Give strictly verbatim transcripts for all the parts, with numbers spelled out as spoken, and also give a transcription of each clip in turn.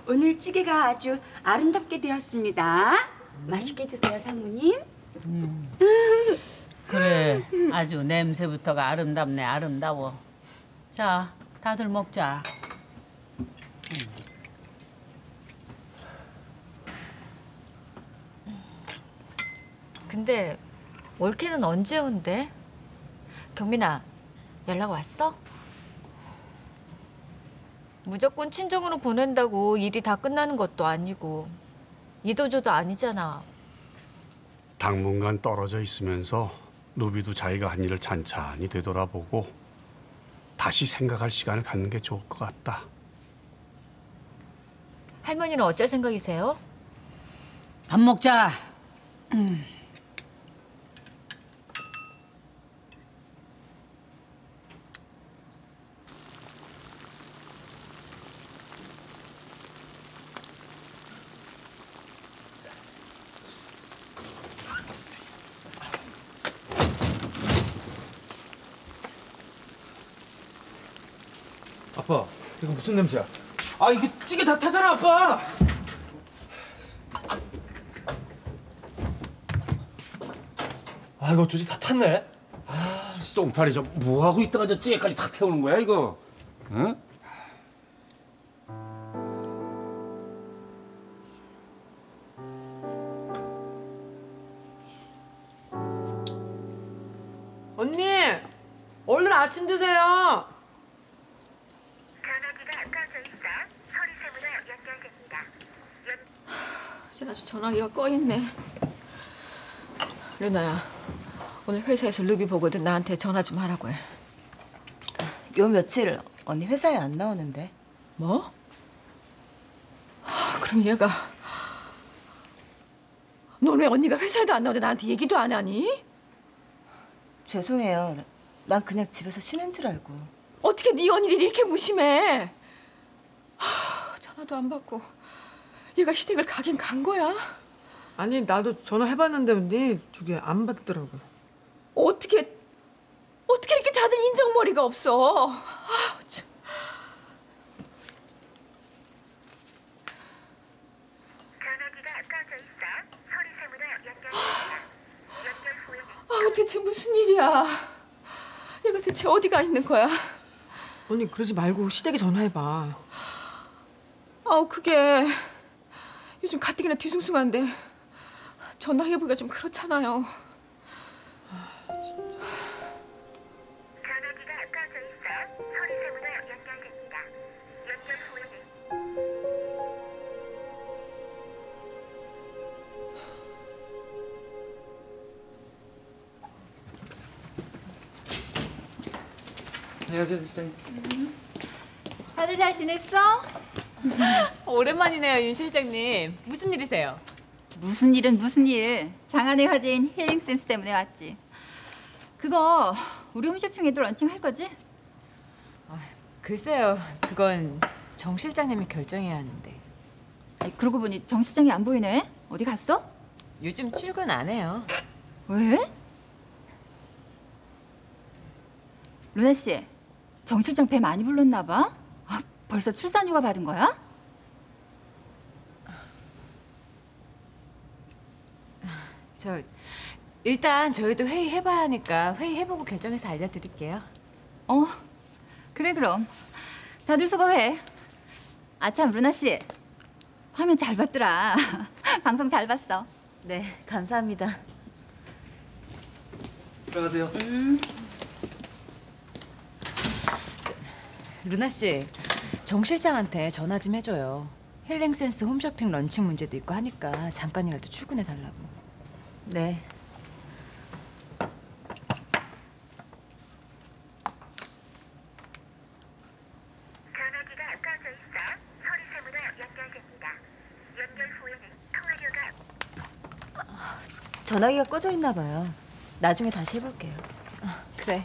오늘 찌개가 아주 아름답게 되었습니다. 맛있게 드세요, 사모님. 음. 그래, 아주 냄새부터가 아름답네, 아름다워. 자, 다들 먹자. 근데 올케는 언제 온대? 경민아, 연락 왔어? 무조건 친정으로 보낸다고 일이 다 끝나는 것도 아니고 이도저도 아니잖아. 당분간 떨어져 있으면서 루비도 자기가 한 일을 찬찬히 되돌아보고 다시 생각할 시간을 갖는 게 좋을 것 같다. 할머니는 어쩔 생각이세요? 밥 먹자. 음. 아빠, 이거 무슨 냄새야? 아, 이거 찌개 다 타잖아, 아빠! 아, 이거 어쩌지 다 탔네? 아, 똥파리 저 뭐하고 있다가 저 찌개까지 다 태우는 거야, 이거? 응? 언니! 얼른 아침 드세요! 이제 아주 전화기가 꺼있네. 르나야, 오늘 회사에서 루비 보거든. 나한테 전화 좀 하라고 해. 요 며칠 언니 회사에 안 나오는데. 뭐? 그럼 얘가... 넌 왜 언니가 회사에도 안 나오는데 나한테 얘기도 안 하니? 죄송해요. 난 그냥 집에서 쉬는 줄 알고. 어떻게 네 언니를 이렇게 무심해? 하, 전화도 안 받고 얘가 시댁을 가긴 간 거야? 아니, 나도 전화해봤는데 언니 저기 안 받더라고. 어떻게 어떻게 이렇게 다들 인정머리가 없어? 아, 참. 아우, 대체 무슨 일이야? 얘가 대체 어디가 있는 거야? 언니 그러지 말고 시댁에 전화해봐. 아우, 그게 요즘 가뜩이나 뒤숭숭한데 전화해보기가 좀 그렇잖아요. 안녕하세요, 실장님. 음. 다들 잘 지냈어? 오랜만이네요, 윤 실장님. 무슨 일이세요? 무슨 일은 무슨 일. 장안의 화제인 힐링센스 때문에 왔지. 그거 우리 홈쇼핑에도 런칭할 거지? 아, 글쎄요. 그건 정 실장님이 결정해야 하는데. 아니, 그러고 보니 정 실장이 안 보이네. 어디 갔어? 요즘 출근 안 해요. 왜? 루나 씨, 정 실장 배 많이 불렀나 봐? 아, 벌써 출산휴가 받은 거야? 저 일단 저희도 회의해봐야 하니까 회의해보고 결정해서 알려드릴게요. 어, 그래 그럼. 다들 수고해. 아참, 루나 씨, 화면 잘 봤더라. 방송 잘 봤어. 네, 감사합니다. 들어가세요. 음. 루나 씨, 정 실장한테 전화 좀 해줘요. 힐링센스 홈쇼핑 런칭 문제도 있고 하니까 잠깐이라도 출근해달라고. 네. 전화기가 꺼져 있나 봐요. 나중에 다시 해볼게요. 아, 그래.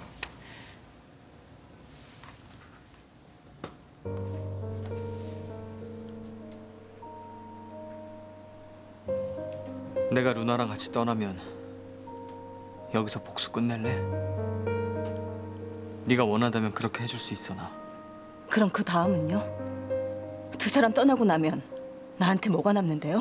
내가 루나랑 같이 떠나면 여기서 복수 끝낼래? 네가 원한다면 그렇게 해줄 수 있어, 나. 그럼 그 다음은요? 두 사람 떠나고 나면 나한테 뭐가 남는데요?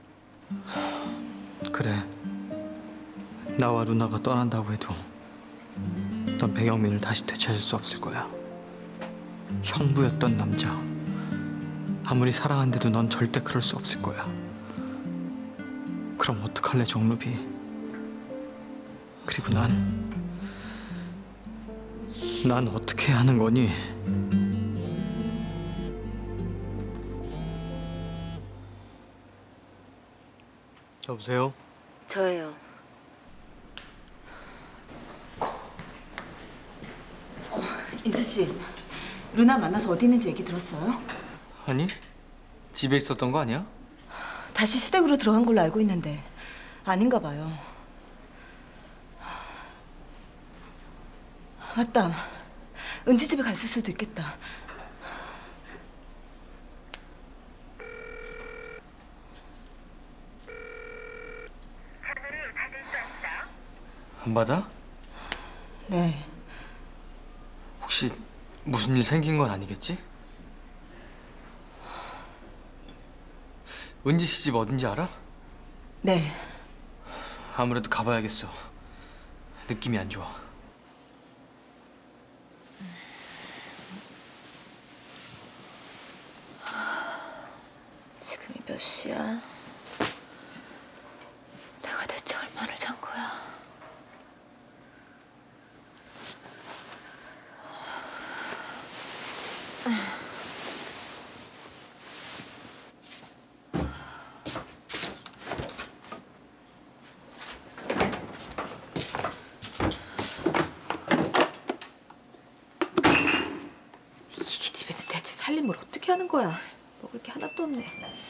그래. 나와 루나가 떠난다고 해도 넌 배경민을 다시 되찾을 수 없을 거야. 형부였던 남자. 아무리 사랑한데도 넌 절대 그럴 수 없을 거야. 그럼 어떡할래, 정루비? 그리고 난... 난 어떻게 해야 하는 거니? 여보세요? 저예요. 어, 인수 씨, 루나 만나서 어디 있는지 얘기 들었어요? 아니? 집에 있었던 거 아니야? 다시 시댁으로 들어간 걸로 알고 있는데 아닌가 봐요. 맞다. 은지 집에 갔을 수도 있겠다. 안 받아? 네. 혹시 무슨 일 생긴 건 아니겠지? 은지 씨 집 어딘지 알아? 네. 아무래도 가봐야겠어. 느낌이 안 좋아. 지금이 몇 시야? 내가 대체 얼마를 잔 거야? 이게 집에도 대체 살림을 어떻게 하는 거야? 먹을 게 하나도 없네.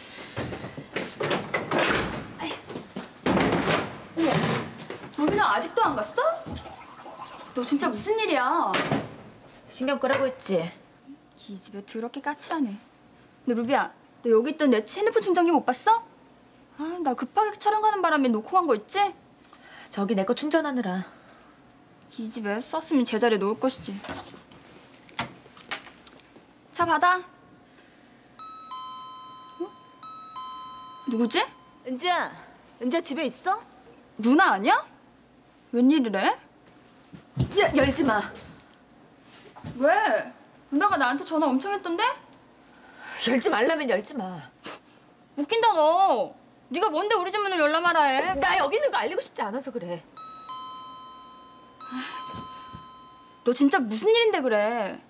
어머, 루비나 아직도 안 갔어? 너 진짜 무슨 일이야? 신경 끄라고 했지. 이 집에 더럽게 까칠하네. 근데 루비야, 너 여기 있던 내 핸드폰 충전기 못 봤어? 아, 나 급하게 촬영 가는 바람에 놓고 간 거 있지? 저기 내 거 충전하느라. 이 집에 썼으면 제자리에 놓을 것이지. 자, 받아. 어? 누구지? 은지야, 은지야 집에 있어? 루나 아니야? 웬일이래? 야, 열지 마. 왜? 루나가 나한테 전화 엄청 했던데? 열지 말라면 열지 마. 웃긴다 너. 네가 뭔데 우리 집 문을 열라 말아 해. 나 여기 있는 거 알리고 싶지 않아서 그래. 너 진짜 무슨 일인데 그래?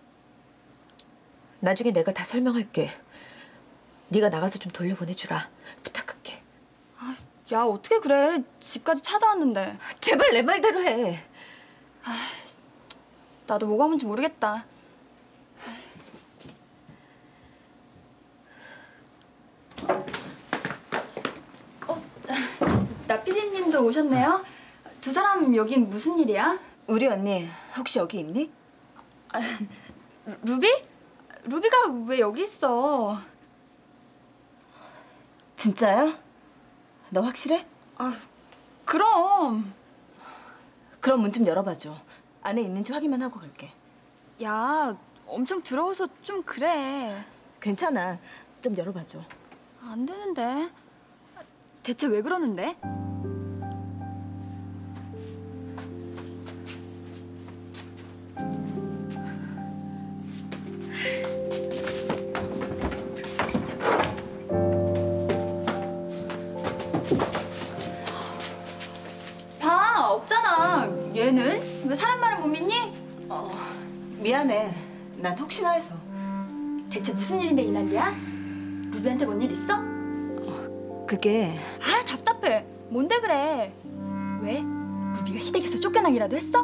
나중에 내가 다 설명할게. 네가 나가서 좀 돌려보내주라. 부탁할게. 아, 야 어떻게 그래? 집까지 찾아왔는데. 제발 내 말대로 해. 아, 나도 뭐가 뭔지 모르겠다. 어, 나 피디님도 오셨네요. 두 사람 여긴 무슨 일이야? 우리 언니 혹시 여기 있니? 아, 루, 루비? 루비가 왜 여기 있어? 진짜야? 너 확실해? 아, 그럼. 그럼 문 좀 열어봐줘. 안에 있는지 확인만 하고 갈게. 야, 엄청 더러워서 좀 그래. 괜찮아. 좀 열어봐줘. 안 되는데. 대체 왜 그러는데? 봐, 없잖아. 얘는? 왜 사람 말을 못 믿니? 어, 미안해. 난 혹시나 해서. 대체 무슨 일인데 이 난리야? 루비한테 뭔 일 있어? 그게... 아, 답답해. 뭔데 그래? 왜? 루비가 시댁에서 쫓겨나기라도 했어?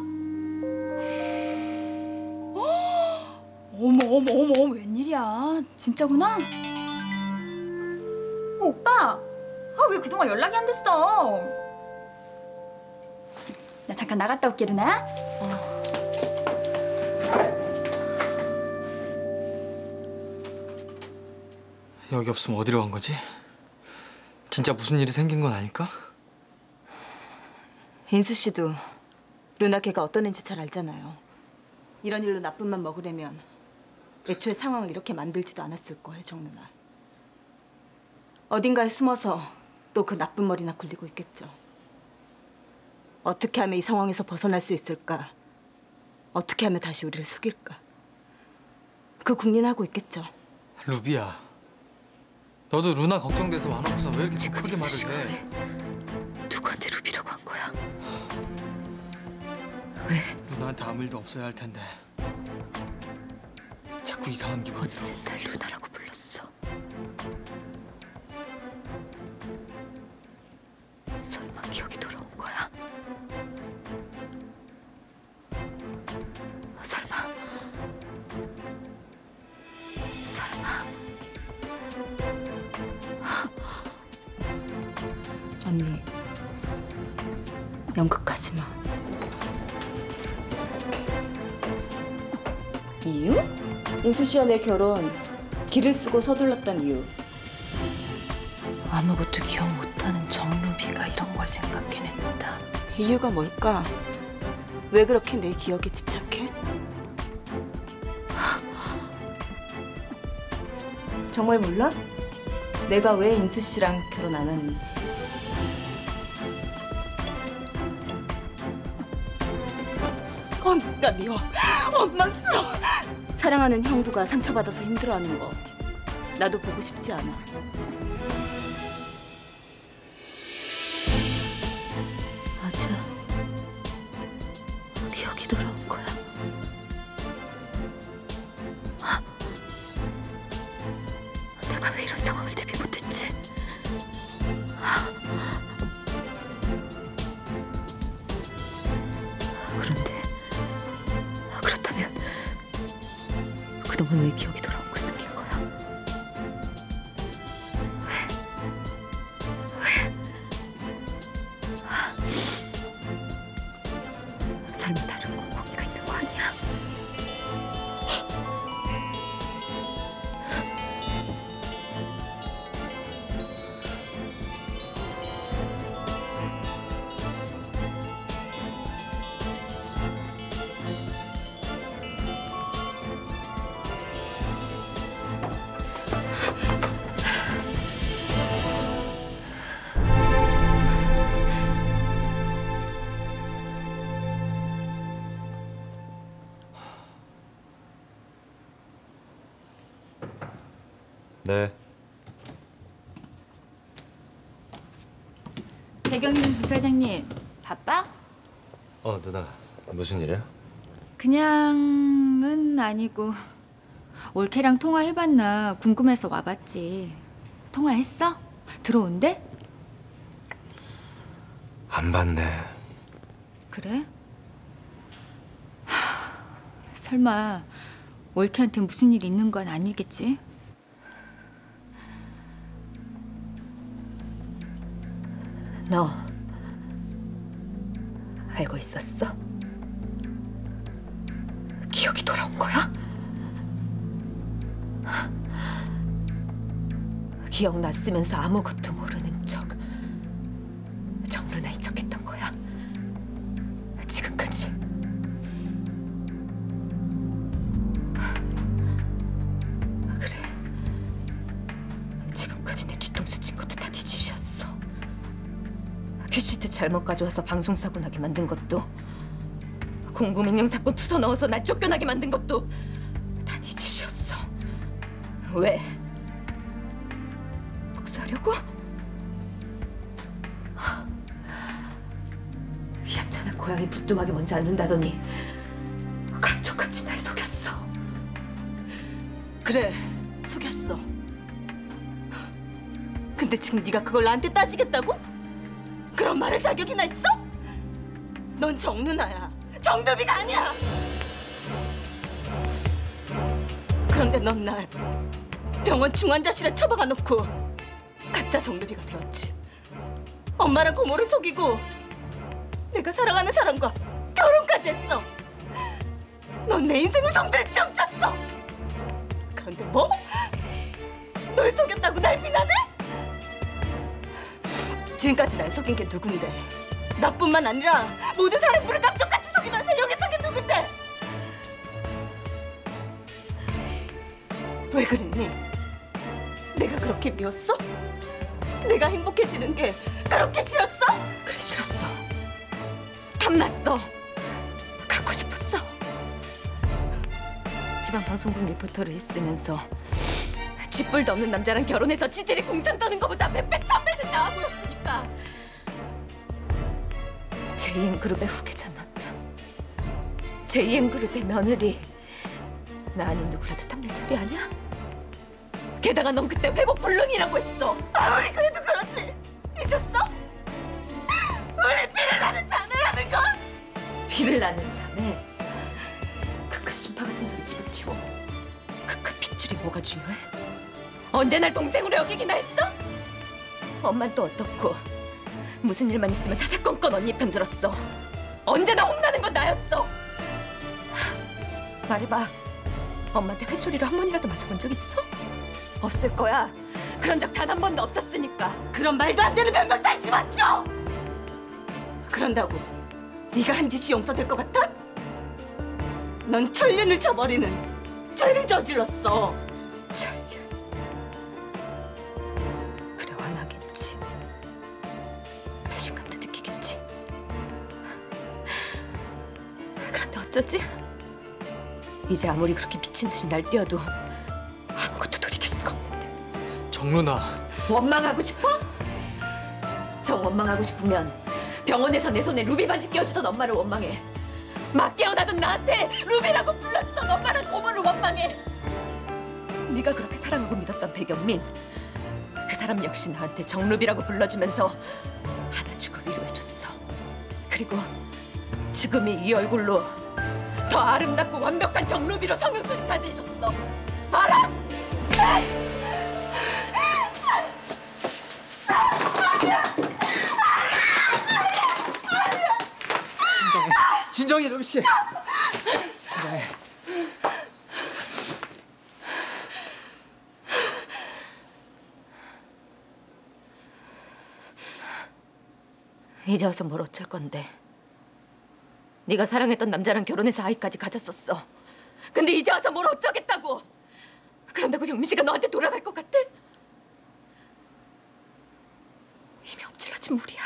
어머 어머 어머 어머 웬일이야? 진짜구나? 어, 오빠! 아, 왜 그동안 연락이 안 됐어? 나 잠깐 나갔다 올게, 루나야. 어. 여기 없으면 어디로 간 거지? 진짜 무슨 일이 생긴 건 아닐까? 인수 씨도 루나 걔가 어떤 애인지 잘 알잖아요. 이런 일로 나쁜 맘 먹으려면 애초에 상황을 이렇게 만들지도 않았을 거예요, 정 누나. 어딘가에 숨어서 또 그 나쁜 머리나 굴리고 있겠죠. 어떻게 하면 이 상황에서 벗어날 수 있을까? 어떻게 하면 다시 우리를 속일까? 그 궁리하고 있겠죠. 루비야, 너도 루나 걱정돼서 와놓고서 왜 이렇게 크게 말을 해? 누구한테 루비라고 한 거야? 왜? 루나한테 아무 일도 없어야 할 텐데 자꾸 이상한 기분이 들어. 날 루나라고 불렀어. 설마 기억이 돌아온 거야? 설마 설마 언니, 연극 가지 마. 이유? 인수 씨와 내 결혼 길을 쓰고 서둘렀던 이유. 아무것도 기억 못하는 정루비가 이런 걸 생각해냈다. 이유가 뭘까? 왜 그렇게 내 기억에 집착해? 정말 몰라? 내가 왜 인수 씨랑 결혼 안 하는지. 언니가 미워. 원망스러워. 사랑하는 형부가 상처받아서 힘들어하는 거 나도 보고 싶지 않아. 맞아. 기억이 돌아온 거야. 아, 내가 왜 이런 상황을 대비 못했지? 아, 그런데 그렇다면 그동안 왜 기억이 돌아온 걸 숨긴 거야? 왜? 왜? 아, 설마 다른 곰곰이가 있는 거 아니야? 네. 배경님 부사장님 바빠? 어, 누나. 무슨 일이야? 그냥은 아니고 올케랑 통화해봤나 궁금해서 와봤지. 통화했어? 들어온대? 안 봤네. 그래? 하, 설마 올케한테 무슨 일 있는 건 아니겠지? 너 알고 있었어? 기억이 돌아온 거야? 기억났으면서 아무것도 모르는 척 정루나인 척했던 거야? 지금까지. 그래, 지금까지 내 뒤통수 친 것도 다 네 짓이었어. 큐시트 잘못 가져와서 방송사고 나게 만든 것도, 공구민영 사건 투서 넣어서 날 쫓겨나게 만든 것도 다 네 짓이었어. 왜? 복수하려고? 얌전한 고양이 부뚜막에 먼저 앉는다더니 감쪽같이 날 속였어. 그래, 속였어. 근데 지금 네가 그걸 나한테 따지겠다고? 그런 말할 자격이나 있어? 넌 정누나야, 정누비가 아니야. 그런데 넌 날 병원 중환자실에 처박아 놓고 가짜 정누비가 되었지. 엄마랑 고모를 속이고 내가 사랑하는 사람과 결혼까지 했어. 넌 내 인생을 송두리 ጨ쳤어. 그런데 뭐? 널 속였다고 날 비난해? 지금까지 날 속인 게 누군데? 나뿐만 아니라 모든 사람들을 깜짝같이 속이면서 여겼던 게 누군데? 왜 그랬니? 내가 그렇게 미웠어? 내가 행복해지는 게 그렇게 싫었어? 그래 싫었어. 탐났어. 갖고 싶었어. 지방방송국 리포터를 했으면서 쥐뿔도 없는 남자랑 결혼해서 지질이 공상 떠는 것보다 백배 천배는 나아 보였으니까. 제이엔그룹의 후계자 남편, 제이엔그룹의 며느리. 나 아닌 누구라도 탐낼 자리 아니야? 게다가 넌 그때 회복 불능이라고 했어. 아무리 그래도 그렇지. 잊었어? 우리 피를 나는 자매라는 걸. 피를 낳는 자매. 그깟 심파 같은 소리 집어치워. 그깟 핏줄이 뭐가 중요해? 언제 날 동생으로 여기기나 했어? 엄만 또 어떻고? 무슨 일만 있으면 사사건건 언니 편 들었어. 언제나 혼나는 건 나였어. 말해봐. 엄마한테 회초리를 한 번이라도 맞춰본 적 있어? 없을 거야. 그런 적 단 한 번도 없었으니까. 그런 말도 안 되는 변명 따위지 마죠. 그런다고 네가 한 짓이 용서될 것 같아? 넌 천륜을 쳐버리는 죄를 저질렀어. 천륜. 그래 화나겠지. 배신감도 느끼겠지. 그런데 어쩌지? 이제 아무리 그렇게 미친 듯이 날 뛰어도 아무것도 돌이킬 수가 없는데. 정누나. 원망하고 싶어? 정 원망하고 싶으면 병원에서 내 손에 루비 반지 끼워주던 엄마를 원망해. 막 깨어나던 나한테 루비라고 불러주던 엄마랑 고모를 원망해. 네가 그렇게 사랑하고 믿었던 백영민, 그 사람 역시 나한테 정루비라고 불러주면서 안아주고 위로해줬어. 그리고 지금이 이 얼굴로 더 아름답고 완벽한 정루비로 성형수술 받으셨어. 알아? 진정해. 진정해, 루비 씨. 진정해. 이제 와서 뭘 어쩔 건데. 네가 사랑했던 남자랑 결혼해서 아이까지 가졌었어. 근데 이제 와서 뭘 어쩌겠다고. 그런다고 경민 씨가 너한테 돌아갈 것 같아? 이미 엎질러진 물이야.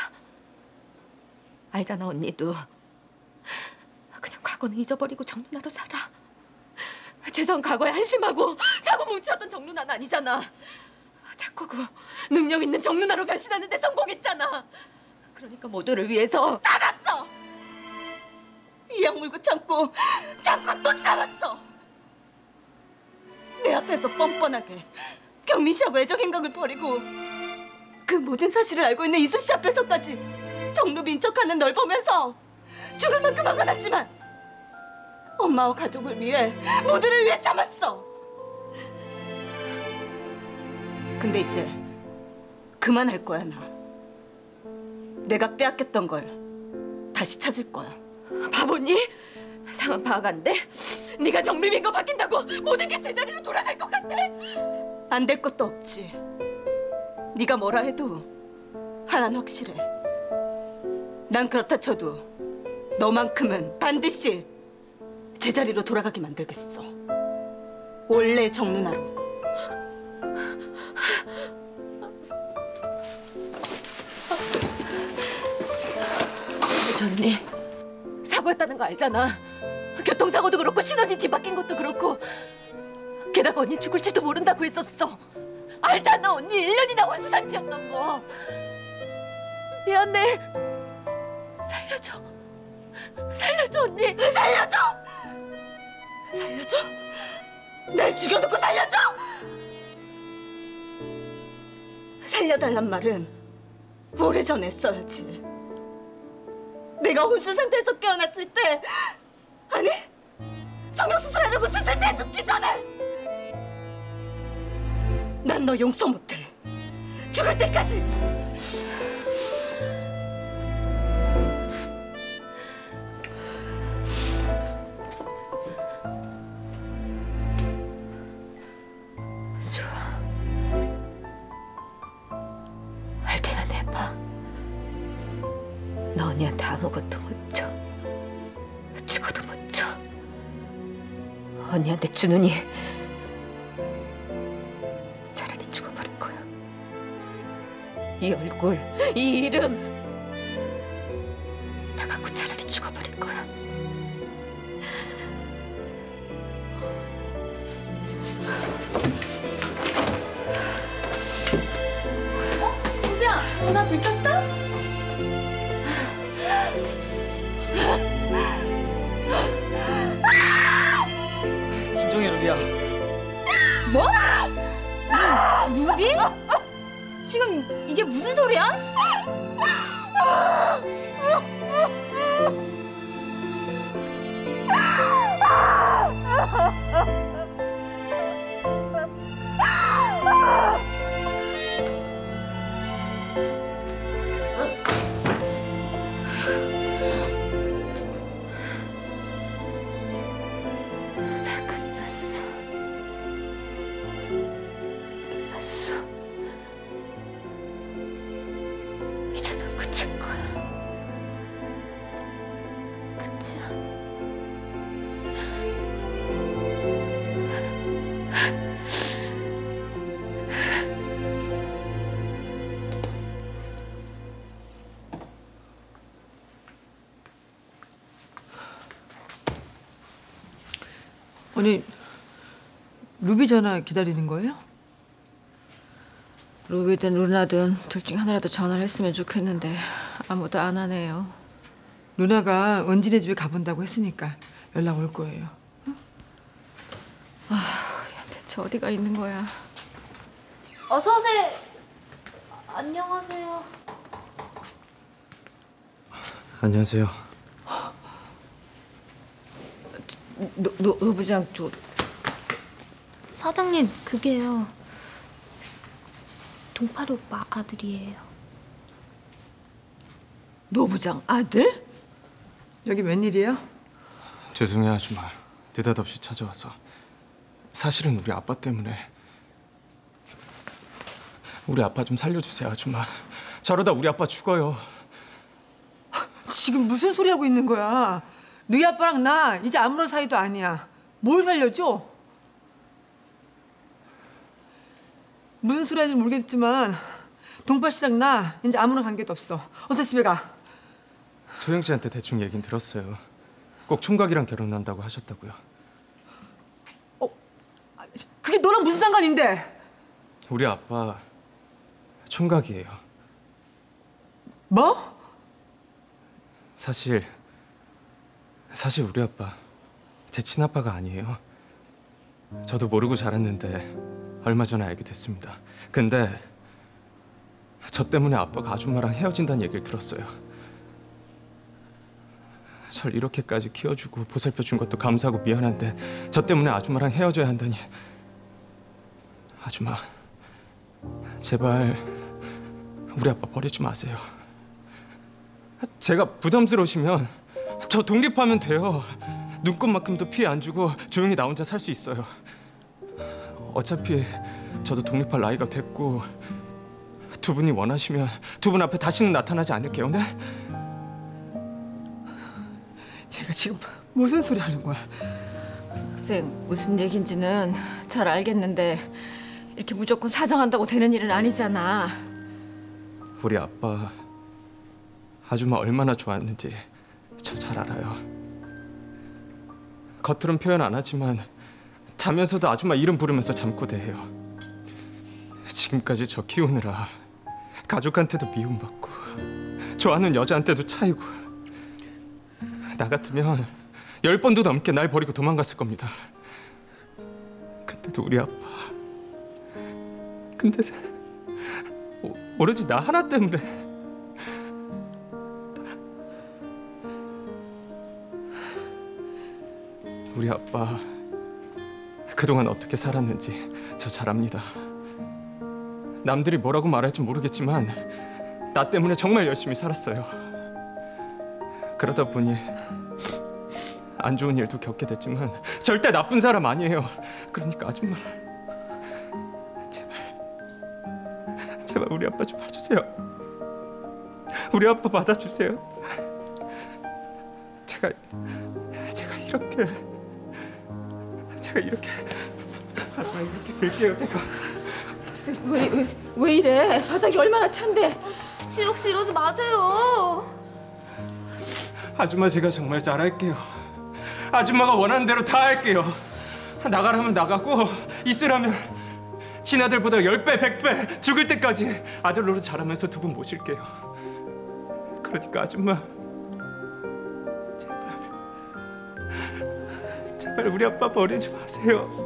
알잖아 언니도. 그냥 과거는 잊어버리고 정누나로 살아. 죄송한 과거에 한심하고 사고 뭉치었던 정누나는 아니잖아. 착하고 능력 있는 정누나로 변신하는 데 성공했잖아. 그러니까 모두를 위해서 잡았어! 이 약물고 참고 참고 또 참았어! 내 앞에서 뻔뻔하게 경민 씨하고 애정 행각을 벌이고 그 모든 사실을 알고 있는 이수 씨 앞에서까지 정루비인 척하는 널 보면서 죽을 만큼 화가 났지만 엄마와 가족을 위해 모두를 위해 참았어! 근데 이제 그만할 거야 나. 내가 빼앗겼던 걸 다시 찾을 거야. 바보니? 상황 파악 안 돼? 네가 정루비인 거 바뀐다고 모든 게 제자리로 돌아갈 것 같아? 안 될 것도 없지. 네가 뭐라 해도 하나는 확실해. 난 그렇다 쳐도 너만큼은 반드시 제자리로 돌아가게 만들겠어. 원래 정누나로. 언니 사고였다는 거 알잖아. 교통사고도 그렇고 신원이 뒤바뀐 것도 그렇고 게다가 언니 죽을지도 모른다고 했었어. 알잖아 언니 일 년이나 혼수 상태였던 거. 미안해. 살려줘. 살려줘 언니. 살려줘. 살려줘. 날 죽여놓고 살려줘. 살려달란 말은 오래전에 했어야지. 내가 혼수 상태에서 깨어났을 때, 아니 성형수술하려고 수술대 눕기 전에 난 너 용서 못해. 죽을 때까지. 좋아. 할 테면 해봐. 너 언니한테 아무것도 못 줘. 죽어도 못 줘. 언니한테 주느니 차라리 죽어버릴 거야. 이 얼굴, 이 이름 다 갖고 차라리 죽어버릴 거야. 루비야, 누나 들켰어? 진정해, 루비야. 뭐? 루비? 지금 이게 무슨 소리야? 다 끝났어. 끝났어. 이제 넌 끝인 거야. 끝이야. 아니, 루비 전화 기다리는 거예요? 루비든 루나든 둘 중 하나라도 전화를 했으면 좋겠는데 아무도 안 하네요. 누나가 은진네 집에 가본다고 했으니까 연락 올 거예요. 응? 아, 야, 대체 어디가 있는 거야? 어서 오세요. 안녕하세요. 안녕하세요. 노, 노, 노부장 저 사장님, 그게요. 동팔이 오빠 아들이에요. 노부장 아들? 여기 웬일이에요? 죄송해요, 아줌마. 느닷없이 찾아와서. 사실은 우리 아빠 때문에. 우리 아빠 좀 살려주세요, 아줌마. 저러다 우리 아빠 죽어요. 지금 무슨 소리 하고 있는 거야? 너희 아빠랑 나 이제 아무런 사이도 아니야. 뭘 살려줘? 무슨 소리 하는지 모르겠지만 동팔 씨랑 나 이제 아무런 관계도 없어. 어서 집에 가. 소영 씨한테 대충 얘긴 들었어요. 꼭 총각이랑 결혼한다고 하셨다고요. 어, 그게 너랑 무슨 상관인데? 우리 아빠 총각이에요. 뭐? 사실 사실 우리 아빠 제 친아빠가 아니에요. 저도 모르고 자랐는데 얼마 전에 알게 됐습니다. 근데 저 때문에 아빠가 아줌마랑 헤어진다는 얘기를 들었어요. 절 이렇게까지 키워주고 보살펴준 것도 감사하고 미안한데 저 때문에 아줌마랑 헤어져야 한다니. 아줌마, 제발 우리 아빠 버리지 마세요. 제가 부담스러우시면 저 독립하면 돼요. 눈곱만큼도 피해 안 주고 조용히 나 혼자 살 수 있어요. 어차피 저도 독립할 나이가 됐고 두 분이 원하시면 두 분 앞에 다시는 나타나지 않을게요. 네? 제가 지금 무슨 소리 하는 거야? 학생 무슨 얘긴지는 잘 알겠는데 이렇게 무조건 사정한다고 되는 일은 아니잖아. 우리 아빠 아줌마 얼마나 좋아했는지 저 잘 알아요. 겉으론 표현 안 하지만 자면서도 아줌마 이름 부르면서 잠꼬대해요. 지금까지 저 키우느라 가족한테도 미움받고 좋아하는 여자한테도 차이고. 나 같으면 열 번도 넘게 날 버리고 도망갔을 겁니다. 근데도 우리 아빠, 근데 오, 오로지 나 하나 때문에. 우리 아빠 그동안 어떻게 살았는지 저 잘 압니다. 남들이 뭐라고 말할지 모르겠지만 나 때문에 정말 열심히 살았어요. 그러다 보니 안 좋은 일도 겪게 됐지만 절대 나쁜 사람 아니에요. 그러니까 아줌마, 제발 제발 우리 아빠 좀 봐주세요. 우리 아빠 받아주세요. 제가 제가 이렇게 제가 이렇게 아줌마 이렇게 빌게요. 제가 왜, 왜, 왜 이래? 바닥이 얼마나 찬데? 지혁 씨 이러지 마세요. 아줌마 제가 정말 잘할게요. 아줌마가 원하는 대로 다 할게요. 나가라면 나가고 있으라면 친아들보다 열 배, 백 배 죽을 때까지 아들 노릇 잘하면서 두 분 모실게요. 그러니까 아줌마 제발 제발 우리 아빠 버리지 마세요.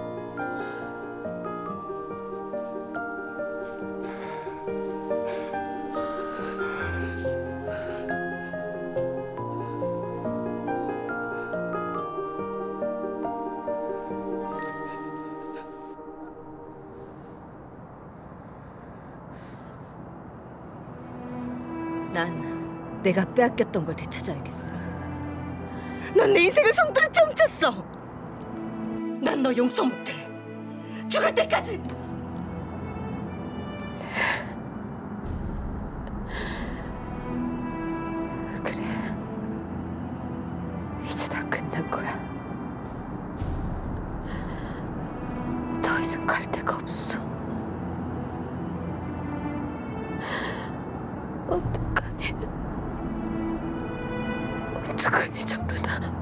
난 내가 빼앗겼던 걸 되찾아야겠어. 넌 내 인생을 송두리째 훔쳤어. 난 너 용서 못해. 죽을 때까지. 그래. 이제 다 끝난 거야. 더 이상 갈 데가 없어. 어떡하니? 어떡하니, 정루나?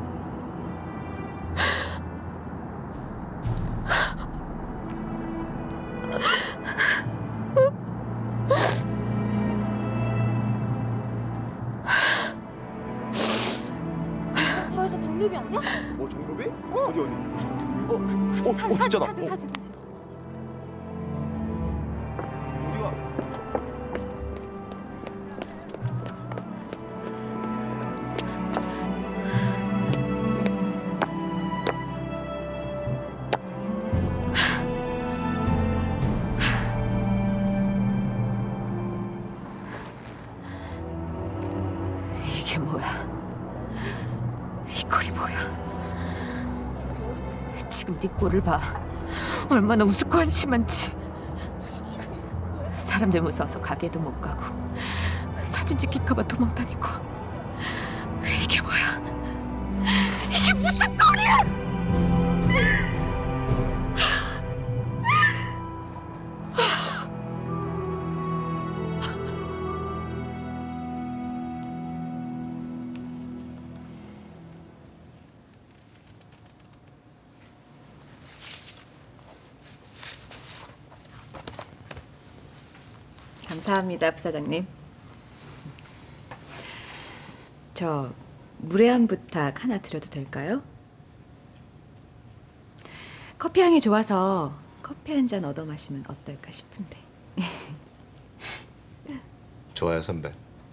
저에서 정루비 아니야? 어, 정루비? 어디 어디? 어, 어, 어, 진짜다. 사진, 사진, 사진. 어디가? 이게 뭐야? 이 꼴이 뭐야? 지금 네 꼴을 봐. 얼마나 우습고 한심한지. 사람들 무서워서 가게도 못 가고 사진 찍힐까 봐 도망 다니고. 이게 뭐야? 이게 무슨 꼴이야? 감사합니다, 부사장님. 저 무례한 부탁 하나 드려도 될까요? 커피 향이 좋아서 커피 한 잔 얻어 마시면 어떨까 싶은데. 좋아요, 선배.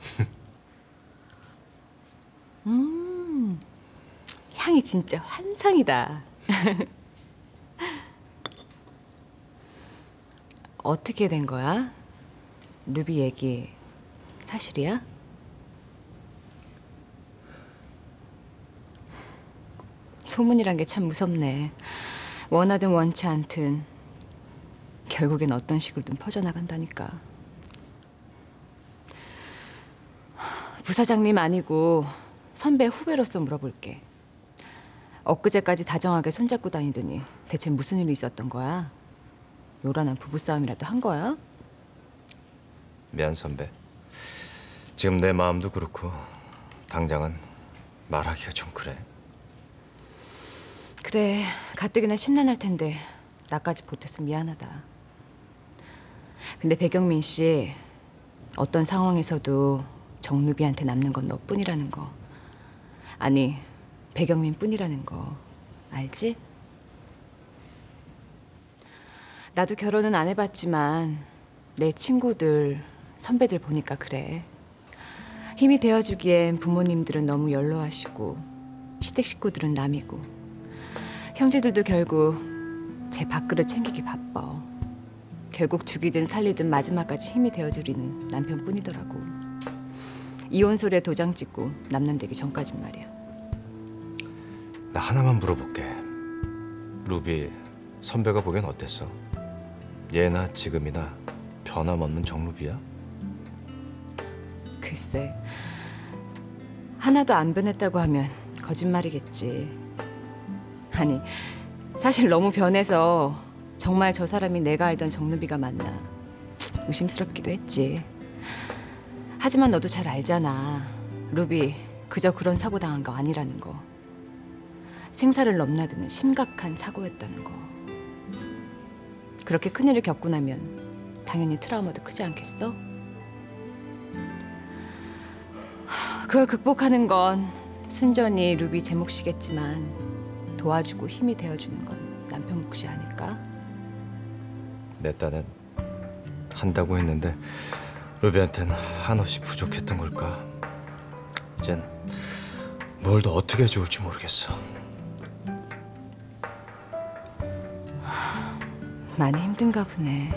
음, 향이 진짜 환상이다. 어떻게 된 거야? 루비 얘기 사실이야? 소문이란 게 참 무섭네. 원하든 원치 않든 결국엔 어떤 식으로든 퍼져나간다니까. 부사장님 아니고 선배 후배로서 물어볼게. 엊그제까지 다정하게 손잡고 다니더니 대체 무슨 일이 있었던 거야? 요란한 부부싸움이라도 한 거야? 미안, 선배. 지금 내 마음도 그렇고 당장은 말하기가 좀 그래. 그래, 가뜩이나 심란할 텐데 나까지 보태서 미안하다. 근데 배경민 씨, 어떤 상황에서도 정루비한테 남는 건 너뿐이라는 거. 아니, 배경민 뿐이라는 거 알지? 나도 결혼은 안 해봤지만 내 친구들, 선배들 보니까 그래. 힘이 되어주기엔 부모님들은 너무 연로하시고 시댁 식구들은 남이고 형제들도 결국 제 밥그릇 챙기기 바빠. 결국 죽이든 살리든 마지막까지 힘이 되어주리는 남편뿐이더라고. 이혼 소리에 도장 찍고 남남되기 전까진 말이야. 나 하나만 물어볼게. 루비 선배가 보기엔 어땠어? 예나 지금이나 변함없는 정루비야? 글쎄, 하나도 안 변했다고 하면 거짓말이겠지. 아니, 사실 너무 변해서 정말 저 사람이 내가 알던 정루비가 맞나 의심스럽기도 했지. 하지만 너도 잘 알잖아. 루비 그저 그런 사고 당한 거 아니라는 거. 생사를 넘나드는 심각한 사고였다는 거. 그렇게 큰일을 겪고 나면 당연히 트라우마도 크지 않겠어? 그걸 극복하는 건 순전히 루비 제 몫이겠지만 도와주고 힘이 되어주는 건 남편 몫이 아닐까? 내 딴엔 한다고 했는데 루비한테는 한없이 부족했던 걸까? 이젠 뭘 더 어떻게 해줄지 모르겠어. 많이 힘든가 보네.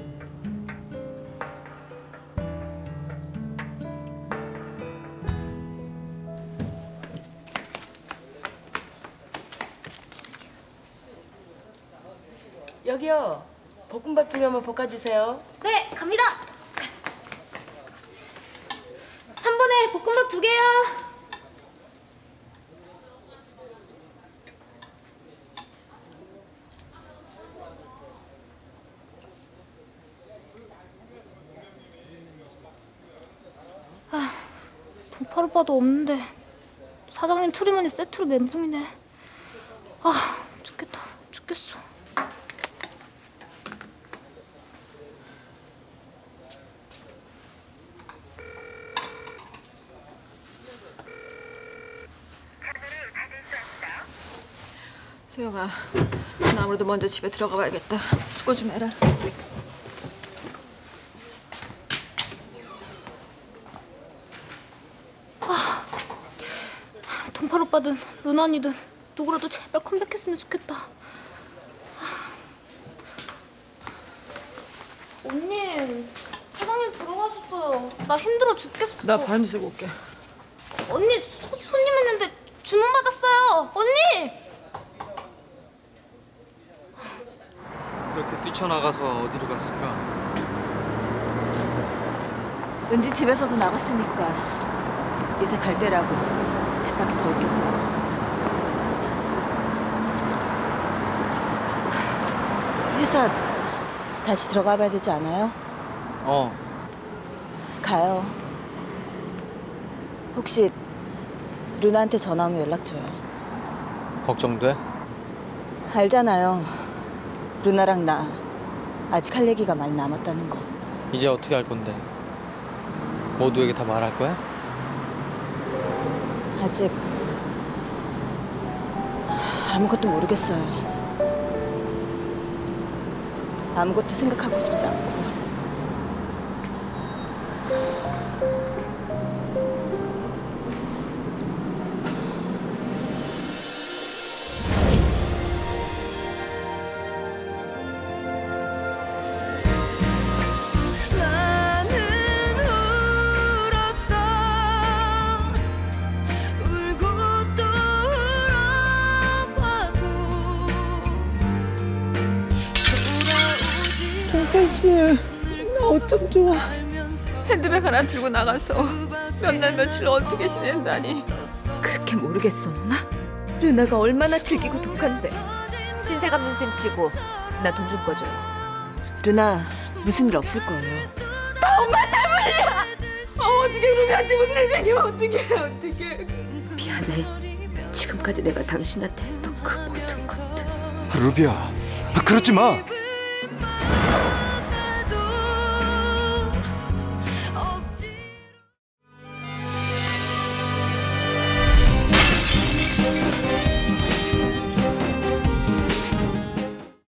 여기요. 볶음밥 두 개만 볶아주세요. 네, 갑니다. 삼 번에 볶음밥 두 개요. 아, 동파로빠도 없는데 사장님 트리머니 세트로 멘붕이네. 아, 죽겠다. 죽겠어. 소영아, 나 아무래도 먼저 집에 들어가 봐야겠다. 수고 좀 해라. 아, 동팔 오빠든 누나 언니든 누구라도 제발 컴백했으면 좋겠다. 언니, 사장님 들어가셨어요. 나 힘들어 죽겠어. 나 바람 좀 쐬고 올게. 언니, 소, 손님 했는데 주문 받았어요. 언니! 그렇게 뛰쳐나가서 어디로 갔을까? 은지 집에서도 나갔으니까 이제 갈 때라고. 집 밖에 더 있겠어. 회사 다시 들어가 봐야 되지 않아요? 어. 가요. 혹시 루나한테 전화 오면 연락 줘요. 걱정돼? 알잖아요. 루나랑 나 아직 할 얘기가 많이 남았다는 거. 이제 어떻게 할 건데? 모두에게 다 말할 거야? 아직 아무것도 모르겠어요. 아무것도 생각하고 싶지 않고. 동팔씨, 나 어쩜 좋아. 핸드백 하나 들고 나가서 몇 날 며칠 어떻게 지낸다니. 그렇게 모르겠어, 엄마? 루나가 얼마나 질기고 독한데. 신세 갚는 셈 치고 나 돈 좀 꺼줘요. 루나, 무슨 일 없을 거예요. 다 엄마 때문이야. 어, 어떻게 루비한테 무슨 일 생기면 어떡해, 어떡해. 미안해. 지금까지 내가 당신한테 했던 그 모든 것들. 루비야, 그러지 마.